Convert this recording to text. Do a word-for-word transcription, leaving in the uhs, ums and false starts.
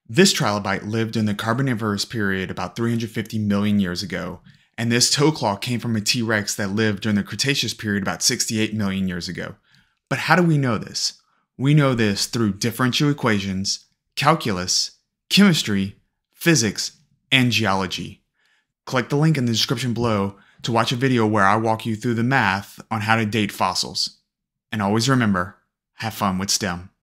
This trilobite lived in the Carboniferous period about three hundred fifty million years ago, and this toe claw came from a T-Rex that lived during the Cretaceous period about sixty-eight million years ago. But how do we know this? We know this through differential equations, calculus, chemistry, physics, and geology. Click the link in the description below to watch a video where I walk you through the math on how to date fossils. And always remember, have fun with STEM.